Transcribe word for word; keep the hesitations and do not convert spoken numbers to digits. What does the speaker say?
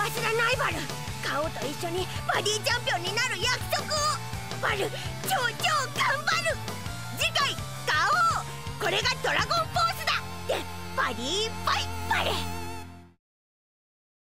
忘れないバル。ガオと一緒にバディチャンピオンになる約束を。バル、超超頑張る。次回ガオ、これがドラゴンフォースだってバディファイバル。